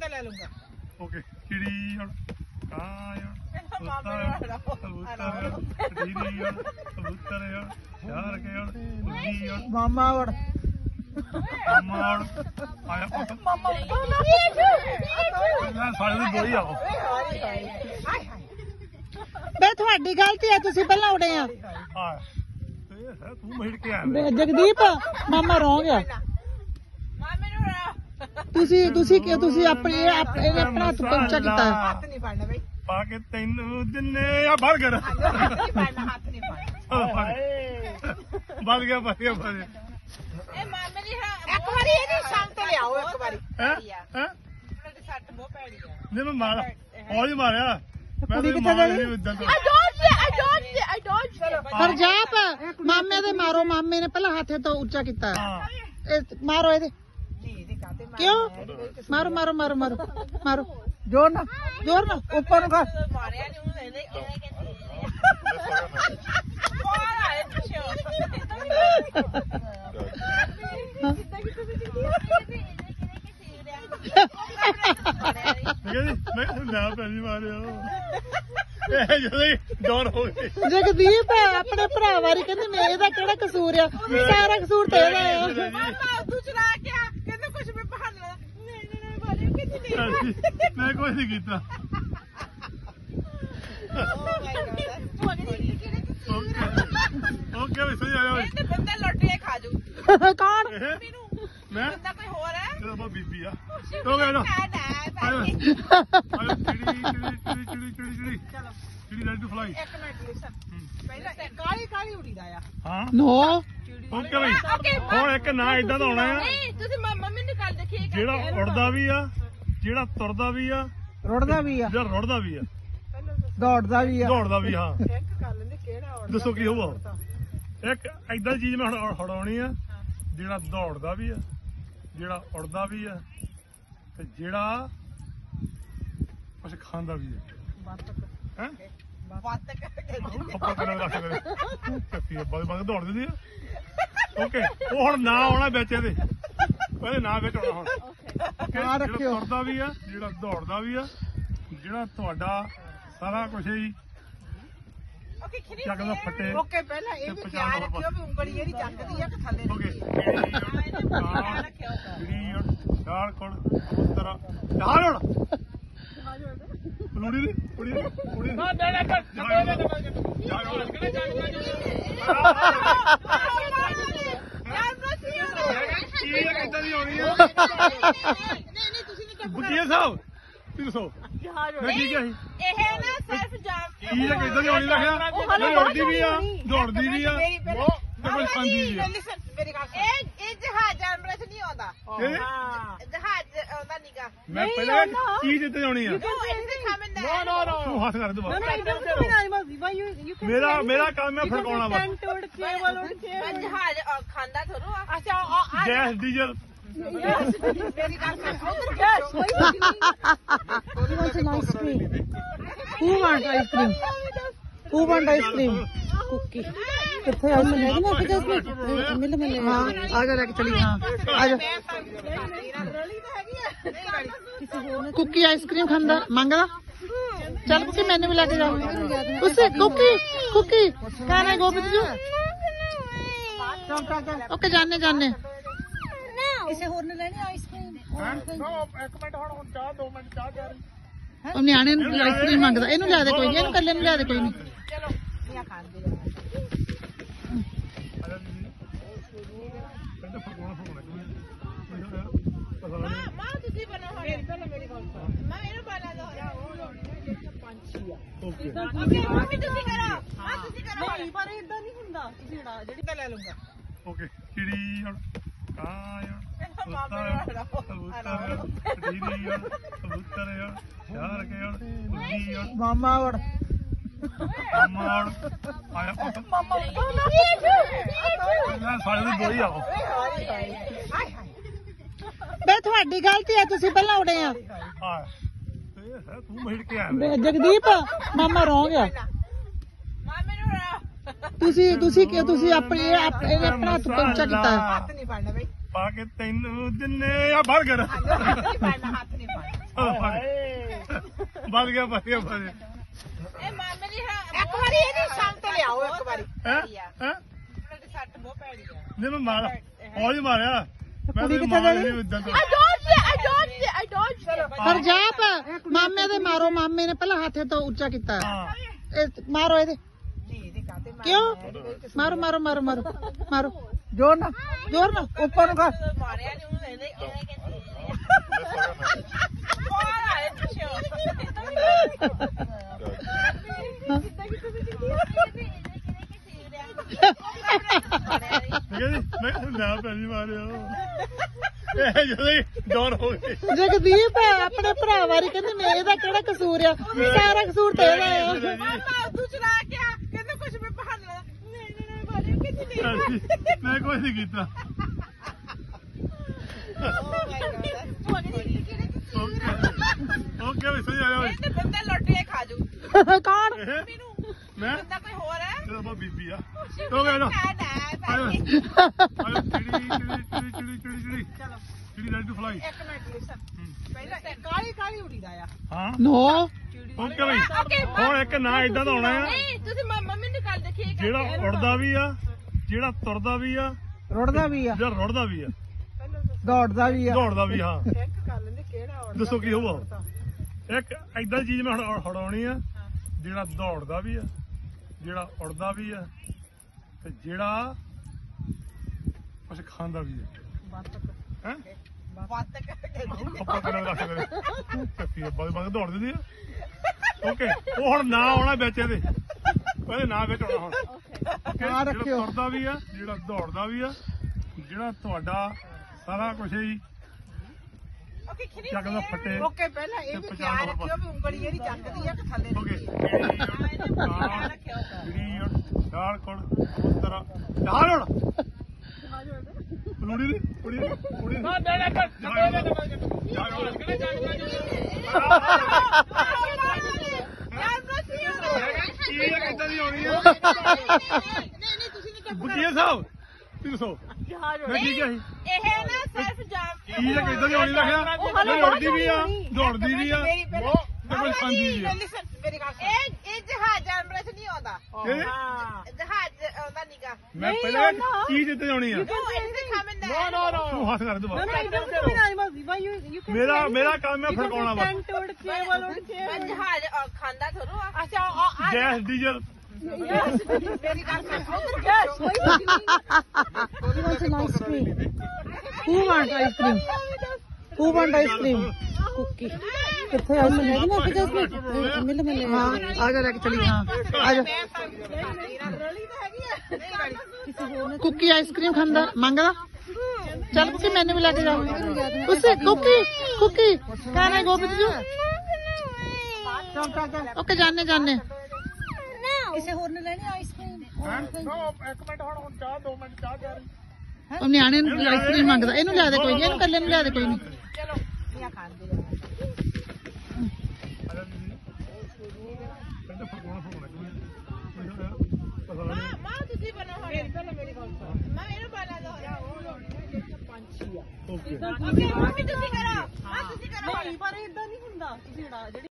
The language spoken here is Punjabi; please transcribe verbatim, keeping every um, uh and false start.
ਤਾਂ ਲੈ ਲੂੰਗਾ। ਓਕੇ ਚਿੜੀ ਹੁਣ ਕਾਂ ਹੁਣ ਕਬੂਤਰ ਚਿੜੀ ਹੁਣ ਕਬੂਤਰ ਹੁਣ ਯਾਰ ਕੇ ਹੁਣ ਉੱਡੀ ਹੁਣ ਮਾਮਾ ਵੜ ਮਾਮਾ ਹੁਣ ਆਇਆ ਮਾਮਾ ਮੈਂ ਸਾਰੇ ਨੂੰ ਦੋਈ ਆਓ ਬੇ ਤੁਹਾਡੀ ਗਲਤੀ ਹੈ ਤੁਸੀਂ ਪਹਿਲਾਂ ਉੜੇ ਆ ਆ ਇਹ ਹੈ ਤੂੰ ਮਿਲ ਕੇ ਆਇਆ ਜਗਦੀਪ ਮਾਮਾ ਰੋਂਗ ਆ ਮਾਮੇ ਨੂੰ ਤੁਸੀਂ ਤੁਸੀਂ ਕਿ ਤੁਸੀਂ ਆਪਣੀ ਇਹਨੇ ਆਪਣਾ ਹੱਥ ਉੱਚਾ ਕੀਤਾ ਹੱਥ ਨਹੀਂ ਫੜਨਾ ਬਈ ਪਾ ਕੇ ਤੈਨੂੰ ਦਿੰਨੇ ਆ ਬਰਗਰ ਹੱਥ ਨਹੀਂ ਫੜਨਾ ਹੱਥ ਨਹੀਂ ਫੜਨਾ ਬਣ ਗਿਆ ਬਣ ਗਿਆ ਬਣ ਗਿਆ ਇਹ ਮਾਮੇ ਦੀ ਇੱਕ ਵਾਰੀ ਇਹਦੀ ਸ਼ਾਮ ਤੇ ਲਿਆਓ ਇੱਕ ਵਾਰੀ ਹੈ ਹੈ ਮੇਰੇ ਸੱਟ ਬਹੁਤ ਪੈੜੀ ਆ ਨਹੀਂ ਮੈਂ ਮਾਰਾ ਔਜ ਮਾਰਿਆ ਮੈਂ ਕੁੜੀ ਤੇ ਕਿੱਥੇ ਮਾਰ ਗਈ? ਨਹੀਂ ਉਦੋਂ ਤੋਂ I dodged it, I dodged it, I dodged it. Harjap ਮਾਮੇ ਦੇ ਮਾਰੋ ਮਾਮੇ ਨੇ ਪਹਿਲਾਂ ਹੱਥ ਤੋਂ ਉੱਚਾ ਕੀਤਾ ਹਾਂ ਇਹ ਮਾਰੋ ਇਹਦੇ ਨਹੀਂ ਇਹਦੇ ਕਾਤੇ ਕਿਉਂ ਮਾਰੋ ਮਾਰੋ ਮਾਰੋ ਮਾਰੋ ਮਾਰੋ ਜੋਰ ਨਾ ਜ਼ੋਰ ਨਾਲ ਉੱਪਰ ਨੂੰ ਕਰ ਮਾਰਿਆ ਨਹੀਂ ਉਹਨੇ ਇਹਦੇ ਇਹਦੇ ਕੋਲ ਆਏ ਪਿੱਛੇ ਮੈਂ ਨਾ ਪੈਣੀ ਮਾਰਿਆ ਇਹ ਜਦੋਂ ਹੀ ਡਰ ਹੋ ਗਈ ਜਗਦੀਪ ਆਪਣੇ ਭਰਾ ਵਾਰੀ ਕਹਿੰਦੇ ਮੈਂ ਇਹਦਾ ਕਿਹੜਾ ਕਸੂਰ ਆ ਸਾਰਾ ਕਸੂਰ ਤੇ ਇਹਦਾ ਆ ਮਾਮਾ ਤੂੰ ਚਲਾ ਗਿਆ ਕਹਿੰਦੇ ਕੁਝ ਮੈਂ ਬਹਾਨਾ ਨਹੀਂ ਨਹੀਂ ਮਾਰਿਆ ਕਿਤੇ ਨਹੀਂ ਮੈਂ ਕੁਝ ਨਹੀਂ ਕੀਤਾ ਓਕੇ ਓਕੇ ਵੀ ਸਹੀ ਆਇਆ ਇਹ ਤੇ ਬੰਦਾ ਲੁੱਟੇ ਖਾ ਜੂ ਕੌਣ ਮੈਨੂੰ ਮੈਂ ਬੰਦਾ ਕੋਈ ਹੋਰ ਹੈ ਚਲੋ ਬਾ ਬੀਬੀ ਆ ਹੋ ਗਿਆ ਨਾ ਨਾ ਆਇਓ ਚਿੜੀ ਚਿੜੀ ਚਿੜੀ ਚਿੜੀ ਚਿੜੀ ਚਿੜੀ ਚਲੋ ਚਿੜੀ ਰੈਡੀ ਟੂ ਫਲਾਈ ਇੱਕ ਮਿੰਟ ਲਿਸਨ ਪਹਿਲਾਂ ਕਾਲੀ ਕਾਲੀ ਉੜੀਦਾ ਆ ਹਾਂ ਨੋ ਓਕੇ ਬਈ ਹੁਣ ਇੱਕ ਨਾ ਇਦਾਂ ਦਾ ਹੋਣਾ ਆ ਨਹੀਂ ਤੁਸੀਂ ਮੰਮੀ ਨੂੰ ਕੱਲ ਦੇਖੀ ਜਿਹੜਾ ਉੜਦਾ ਵੀ ਆ ਜਿਹੜਾ ਤੁਰਦਾ ਵੀ ਆ ਰੁੜਦਾ ਵੀ ਆ ਜਿਹੜਾ ਰੁੜਦਾ ਵੀ ਆ ਦੌੜਦਾ ਵੀ ਦੌੜਦਾ ਵੀ ਹਾਂ ਇੱਕ ਕਰ ਲੈਂਦੇ ਕਿਹੜਾ ਉੜਦਾ ਦੱਸੋ ਕੀ ਹੋਊਗਾ ਇੱਕ ਏਦਾਂ ਦੀ ਚੀਜ਼ ਮੈਂ ਹੜ- ਹੜਾਉਣੀ ਆ ਜਿਹੜਾ ਦੌੜਦਾ ਵੀ ਆ ਜਿਹੜਾ ਉੜਦਾ ਵੀ ਆ ਤੇ ਜਿਹੜਾ ਕੁਛ ਖਾਂਦਾ ਵੀ ਆ ਹੈ ਬੱਤ ਕਰਕੇ ਆਪਾਂ ਕਿਹਨਾਂ ਰੱਖ ਸਕਦੇ ਕੱਤੀ ਬਾਦ ਬਾਦ ਦੌੜ ਦਿੰਦੀ ਆ ਓਕੇ ਉਹ ਹੁਣ ਨਾ ਆਉਣਾ ਵਿੱਚ ਇਹਦੇ ਇਹਦੇ ਨਾਂ ਵਿੱਚ ਆਉਣਾ ਹੁਣ ਨਾਂ ਰੱਖਿਓ। ਜਿਹੜਾ ਤੁਰਦਾ ਵੀ ਆ ਜਿਹੜਾ ਦੌੜਦਾ ਵੀ ਆ ਜਿਹੜਾ ਤੁਹਾਡਾ ਸਾਰਾ ਕੁਝ ਹੀ ਓਕੇ ਖਰੀ ਚੱਕਦਾ ਫੱਟੇ ਓਕੇ ਪਹਿਲਾਂ ਇਹ ਵੀ ਧਿਆਨ ਰੱਖਿਓ ਵੀ ਉਂਗਲੀ ਜਿਹੜੀ ਚੱਕਦੀ ਆ ਕਿ ਥੱਲੇ ਓਕੇ ਰੱਖਿਓ ਜਿਹੜੀ ਚਾਰ ਕੋਲ ਕਬੂਤਰ ਚਾਰ ਹੁਣ ਕੁੜੀ ਦੀ ਕੁੜੀ ਦੀ ਕੁੜੀ ਦੀ ਹਾਂ ਡਾਡਾ ਕਰ ਕੀ ਇਹ ਕਿੱਦਾਂ ਦੀ ਹੋਣੀ ਆ ਬੁੱਢੀਆ ਸਾਹਿਬ ਤਿੰਨ ਸੌ ਮੈਂ ਕੀ ਕਿਹਾ ਸੀ ਇਹ ਨਾ ਸਿਰਫ ਜਾਮ ਕੀ ਇਹ ਕਿੱਦਾਂ ਦੀ ਹੋਣੀ ਰੱਖਿਆ ਇਹ ਉੜਦੀ ਵੀ ਆ ਦੌੜਦੀ ਵੀ ਆ ਤੇ ਕੋਈ ਖਾਂਦੀ ਵੀ ਆ ਮੇਰੀ ਗੱਲ ਇਹ ਇਹ ਜਹਾਜ਼ ਜਾਨਵਰਾਂ ਚ ਨਹੀਂ ਆਉਂਦਾ ਇਹ ਹਾਂ ਜਹਾਜ਼ ਆਉਂਦਾ ਨੀਗਾ ਮੈਂ ਪਹਿਲਾਂ ਕੀ ਜਿੱਤੇ ਹੋਣੀ ਆ ਤੂੰ ਇੱਥੇ ਖਾਮਿੰਦਾ ਨੋ ਨੋ ਤੂੰ ਹੱਥ ਕਰ ਦਵਾ ਮੇਰਾ ਮੇਰਾ ਕੰਮ ਹੈ ਫੜਕਾਉਣਾ ਵਾ ਮੈਂ ਜਹਾਜ਼ ਅ, ਖਾਂਦਾ ਥੋੜੂ ਆ ਅੱਛਾ ਗੈਸ ਡੀਜ਼ਲ ਮੇਰੀ ਗੱਲ ਸੁਣ Who wants an ice cream? Who wants ice cream? Who wants ice cream? Cookie ਕਿੱਥੇ ਆਈ ਮਿਲ ਨਾ ਕਿਤੇ ਇਸ ਮਿਲ ਮਿਲ ਹਾਂ ਆ ਜਾ ਲੈ ਕੇ ਚਲੀ ਹਾਂ ਆ ਜਾ ਕੁੱਕੀ ਆਈਸਕ੍ਰੀਮ ਖਾਂਦਾ ਮੰਗਦਾ ਚੱਲ ਕੁੱਕੀ ਮੈਨੂੰ ਵੀ ਲੈ ਕੇ ਜਾ ਉਸੇ ਕੁੱਕੀ ਕੁੱਕੀ ਕਾਨੇ ਗੋਬਿੰਦ ਜੀ ਓਕੇ ਜਾਣੇ ਜਾਣੇ ਕਿਸੇ ਹੋਰ ਨੇ ਲੈਣੀ ਆਈਸਕ੍ਰੀਮ ਇੱਕ ਮਿੰਟ ਹੁਣ ਹੁਣ ਚਾਹ ਦੋ ਮਿੰਟ ਚਾਹ ਕਰ ਉਹ ਨਿਆਣੇ ਨੂੰ ਆਈਸਕ੍ਰੀਮ ਮੰਗਦਾ ਇਹਨੂੰ ਲਿਆ ਦੇ ਕੋਈ ਨਹੀਂ ਇਹਨੂੰ ਕੱਲੇ ਨੂੰ ਲਿਆ ਦੇ ਕੋਈ ਨਹੀਂ ਚਲੋ ਇਹ ਖਾਂਦੇ ਮਾਂ ਤੁਸੀਂ ਬਣਾਓ ਹੁਣ ਪਹਿਲਾਂ ਮੇਰੀ ਗੱਲ ਸੁਣ ਮੈਂ ਇਹਨੂੰ ਬਣਾ ਦੋ ਪੰਛੀ ਆ ਓਕੇ ਓਕੇ ਮੰਮੀ ਤੁਸੀਂ ਕਰੋ ਆ ਤੁਸੀਂ ਕਰੋ ਨਹੀਂ ਪਰ ਇਦਾਂ ਨਹੀਂ ਹੁੰਦਾ ਜਿਹੜਾ ਜਿਹੜੀ ਤਾਂ ਲੈ ਲੂੰਗਾ ਓਕੇ ਚਿੜੀ ਹੁਣ ਕਾਂ ਹੁਣ ਮਾਮੇ ਨੂੰ ਕਬੂਤਰ ਚਿੜੀ ਹੁਣ ਕਬੂਤਰ ਹੁਣ ਯਾਰ ਕੇ ਹੁਣ ਉੱਡੀ ਹੁਣ ਮਾਮਾ ਵੜ ਮਾਮਾ ਹੁਣ ਆਇਆ ਮਾਮਾ ਮੈਂ ਸਾਰੇ ਨੂੰ ਦੋਈ ਆਓ ਹਾਏ ਹਾਏ ਬੇ ਤੁਹਾਡੀ ਗਲਤੀ ਹੈ ਤੁਸੀਂ ਪਹਿਲਾਂ ਉੜੇ ਆ ਆ ਇਹ ਹੈ ਤੂੰ ਮਿਲ ਕੇ ਆਇਆ ਜਗਦੀਪ ਮਾਮਾ ਰੋਂਗ ਆ ਮਾਮੇ ਨੂੰ ਤੁਸੀਂ ਤੁਸੀਂ ਕਿ ਤੁਸੀਂ ਆਪਣੀ ਇਹਨੇ ਆਪਣਾ ਹੱਥ ਤੋਂ ਉੱਚਾ ਕੀਤਾ ਹੱਥ ਨਹੀਂ ਫੜਨਾ ਬਈ ਪਾ ਕੇ ਤੈਨੂੰ ਦਿੰਨੇ ਆ ਬਰਗਰ ਹੱਥ ਨਹੀਂ ਫੜਨਾ ਹੱਥ ਨਹੀਂ ਫੜਨਾ ਵੱਧ ਗਿਆ ਵੱਧ ਗਿਆ ਵੱਧ ਗਿਆ ਇਹ ਮਾਮੇ ਦੀ ਹਾਂ ਇੱਕ ਵਾਰੀ ਇਹਦੀ ਸ਼ਾਮ ਤੇ ਲਿਆਓ ਇੱਕ ਵਾਰੀ ਹੈ ਹੈ ਤੇ ਸੱਟ ਬਹੁਤ ਪੈਣੀ ਆ ਨਹੀਂ ਮੈਂ ਮਾਰ ਫੌਜ ਮਾਰਿਆ ਮੈਂ ਕੁੜੀ ਤੇ ਕਿੱਥੇ ਮਾਰ ਗਈ? ਨਹੀਂ ਇਦਾਂ ਤੋਂ I dodged it, I dodged it, I dodged it. Harjap ਮਾਮੇ ਦੇ ਮਾਰੋ ਮਾਮੇ ਨੇ ਪਹਿਲਾਂ ਹੱਥ ਤੋਂ ਉੱਚਾ ਕੀਤਾ ਹਾਂ ਇਹ ਮਾਰੋ ਇਹਦੇ ਕਿਉਂ ਮਾਰੋ ਮਾਰੋ ਮਾਰੋ ਮਾਰੋ ਮਾਰੋ ਜ਼ੋਰ ਨਾਲ ਜ਼ੋਰ ਨਾਲ ਉੱਪਰ ਨੂੰ ਕਰ ਮਾਰਿਆ ਨਹੀਂ ਉਹਨੇ ਇਹਦੇ ਇਹਦੇ ਕਹਿੰਦੀ ਕੋਲ ਆਏ ਪਿੱਛੇ ਠੀਕ ਹੈ ਜੀ ਮੈਂ ਕਿਹਾ ਨਾ ਪਹਿਲੀ ਮਾਰਿਆ ਇਹ ਜਦੋਂ ਹੀ ਡਰ ਹੋ ਗਈ ਜਗਦੀਪ ਆਪਣੇ ਭਰਾ ਵਾਰੀ ਕਹਿੰਦੇ ਮੈਂ ਇਹਦਾ ਕਿਹੜਾ ਕਸੂਰ ਆ ਸਾਰਾ ਕਸੂਰ ਤੇ ਇਹਦਾ ਆ ਮਾਮਾ ਤੂੰ ਚਲਾ ਕੇ ਆ ਕਹਿੰਦਾ ਕੁਝ ਮੈਂ ਬਹਾਨਾ ਨਹੀਂ ਨਹੀਂ ਨਹੀਂ ਮਾਰਿਆ ਕਿਤੇ ਨਹੀਂ ਮੈਂ ਕੁਝ ਨਹੀਂ ਕੀਤਾ ਓਕੇ ਵੀ ਸਹੀ ਆਇਆ ਇਹ ਤੇ ਬੰਦਾ ਲੁੱਟ ਕੇ ਖਾ ਜੂ ਕੌਣ ਮੈਨੂੰ ਮੈਂ ਬੰਦਾ ਕੋਈ ਹੋਰ ਹੈ ਤੇਰਾ ਬਾ ਬੀਬੀ ਆ ਤੋ ਗਏ ਨਾ ਆਇਓ ਆਇਓ ਚਿੜੀ ਚਿੜੀ ਚਿੜੀ ਚਿੜੀ ਚਿੜੀ ਚਿੜੀ ਚਲੋ ਚਿੜੀ ਰੈਡੀ ਟੂ ਫਲਾਈ ਇੱਕ ਮਿੰਟ ਲਿਸਨ ਪਹਿਲਾਂ ਕਾਲੀ ਕਾਲੀ ਉਡੀਦਾ ਆ ਹਾਂ ਨੋ ਓਕੇ ਬਈ ਓਕੇ ਹੁਣ ਇੱਕ ਨਾ ਇਦਾਂ ਦਾ ਹੋਣਾ ਆ ਨਹੀਂ ਤੁਸੀਂ ਮ- ਮੰਮੀ ਨੂੰ ਕੱਲ ਦੇਖੀ ਜਿਹੜਾ ਉੜਦਾ ਵੀ ਆ ਜਿਹੜਾ ਤੁਰਦਾ ਵੀ ਆ ਰੁੜਦਾ ਵੀ ਆ ਜਿਹੜਾ ਰੁੜਦਾ ਵੀ ਆ ਦੌੜਦਾ ਵੀ ਆ ਦੌੜਦਾ ਵੀ ਹਾਂ ਇੱਕ ਕਰ ਲੈਂਦੇ ਕਿਹੜਾ ਦੱਸੋ ਕੀ ਹੋਊਗਾ ਇੱਕ ਏਦਾਂ ਦੀ ਚੀਜ਼ ਮੈਂ ਹੁਣ ਹੜਾਉਣੀ ਆ ਜਿਹੜਾ ਦੌੜਦਾ ਵੀ ਆ ਜਿਹੜਾ ਉੜਦਾ ਵੀ ਆ ਤੇ ਜਿਹੜਾ ਕੁਛ ਖਾਂਦਾ ਵੀ ਆ ਹੈ ਵੱਤ ਕਰਕੇ ਆਪਾਂ ਕਰਾਂ ਰੱਖ ਦੇ ਚੱਪੀ ਬਗ ਬਗ ਦੌੜ ਦਿੰਦੀ ਆ ਓਕੇ ਉਹ ਹੁਣ ਨਾ ਆਉਣਾ ਵਿੱਚ ਇਹਦੇ ਉਹਦੇ ਨਾਂ ਵਿੱਚ ਆਉਣਾ ਹੁਣ Okay, ਨਾਂ ਜਿਹੜਾ ਰੱਖਿਓ। ਤੁਰਦਾ ਵੀ ਆ ਜਿਹੜਾ ਦੌੜਦਾ ਵੀ ਆ ਜਿਹੜਾ ਤੁਹਾਡਾ ਸਾਰਾ ਕੁਝ ਹੀ ਓਕੇ ਖਰੀ ਚੱਕਦਾ ਫੱਟੇ ਓਕੇ ਪਹਿਲਾਂ ਇਹ ਵੀ ਖਿਆਲ ਰੱਖਿਓ ਵੀ ਉਂਗਲੀ ਜਿਹੜੀ ਚੱਕਦੀ ਆ ਕਿ ਥੱਲੇ ਓਕੇ ਜਿਹੜੀ ਦਾਲ ਕੋਲ ਉਸ ਤਰ੍ਹਾਂ ਦਾਲ ਹੁਣ ਕੁੜੀ ਦੀ ਕੁੜੀ ਦੀ ਕੁੜੀ ਦੀ ਨਾ ਦੇ ਦੇ ਕੀ ਕਿੱਦਾਂ ਦੀ ਹੋਣੀ ਆ ਬੁੱਢੀਆ ਸਾਹਿਬ ਤੁਸੀਂ ਦੱਸੋ ਮੈਂ ਠੀਕ ਹੈ ਇਹ ਨਾ ਸੈਲਫ ਜਾਮ ਕੀ ਕਿੱਦਾਂ ਦੀ ਹੋਣੀ ਰੱਖਿਆ ਦੌੜਦੀ ਵੀ ਆ ਦੌੜਦੀ ਵੀ ਆ ਤੇ ਕੋਈ ਖਾਂਦੀ ਵੀ ਆ ਮੇਰੀ ਗੱਲ ਇਹ ਇਹ ਜਹਾਜ਼ ਜਾਨਵਰਾਂ ਚ ਨਹੀਂ ਆਉਂਦਾ ਇਹ ਜਹਾਜ਼ ਆਉਂਦਾ ਨੀਗਾ ਮੈਂ ਪਹਿਲਾਂ ਚੀਜ਼ ਇੱਥੇ ਆਉਣੀ ਆ ਉਹ ਇੱਥੇ ਖਾਮਿੰਦਾ ਨੋ ਨੋ ਤੂੰ ਹੱਥ ਕਰ ਦਵਾ ਮੇਰਾ ਮੇਰਾ ਕੰਮ ਹੈ ਫੜਕਾਉਣਾ ਬਸ ਜਹਾਜ਼ ਅ, ਖਾਂਦਾ ਥੋੜੋ ਆ ਅੱਛਾ ਗੈਸ ਡੀਜ਼ਲ ਮੇਰੀ ਗੱਲ ਸੁਣ Who wants an ice cream? Who wants ice cream? Who wants ice cream? Cookie ਕਿੱਥੇ ਆਈ ਮੈਂ ਹੈਗੀ ਨਾ ਕਿ ਜਸਮੀਨ ਮਿਲ ਮਿਲ ਹਾਂ ਆ ਜਾ ਲੈ ਕੇ ਚਲੀ ਹਾਂ ਆ ਜਾ ਕੁੱਕੀ ਆਈਸਕ੍ਰੀਮ ਖਾਂਦਾ ਮੰਗਦਾ ਚੱਲ ਕੁੱਕੀ ਮੈਨੂੰ ਵੀ ਲੈ ਕੇ ਜਾ ਉਸੇ ਕੁੱਕੀ ਕੁੱਕੀ ਕਾਹਨੇ ਗੋਬਿੰਦ ਜੀ ਚੱਲ ਚੱਲ ਚੱਲ ਓਕੇ ਜਾਣੇ ਜਾਣੇ ਕਿਸੇ ਹੋਰ ਨੇ ਲੈਣੀ ਆਈਸਕ੍ਰੀਮ ਇੱਕ ਮਿੰਟ ਹੁਣ ਹੁਣ ਚਾਹ ਦੋ ਮਿੰਟ ਚਾਹ ਤਿਆਰ ਉਹ ਨਿਆਣੇ ਨੂੰ ਆਈਸਕ੍ਰੀਮ ਮੰਗਦਾ ਇਹਨੂੰ ਲਿਆ ਦੇ ਕੋਈ ਨਹੀਂ ਇਹਨੂੰ ਕੱਲੇ ਨੂੰ ਲਿਆ ਦੇ ਕੋਈ ਨਹੀਂ ਚਲੋ ਇਹ ਖਾਂਦੇ ਕਹਿੰਦਾ ਫੜਕਾਉਣਾ ਫੜਕਾਉਣਾ ਮਾਂ ਮਾਂ ਤੁਸੀਂ ਬਣੋ ਹੁਣ ਪਹਿਲਾਂ ਮੇਰੀ ਗੱਲ ਸੁਣ ਮੈਂ ਇਹਨੂੰ ਬਣਾ ਦੋ ਪੰਛੀ ਆ ਓਕੇ ਓਕੇ ਮੰਮੀ ਤੁਸੀਂ ਕਰੋ ਮਾਂ ਤੁਸੀਂ ਕਰੋ ਪਰ ਇਦਾਂ ਨਹੀਂ ਹੁੰਦਾ ਜਿਹੜਾ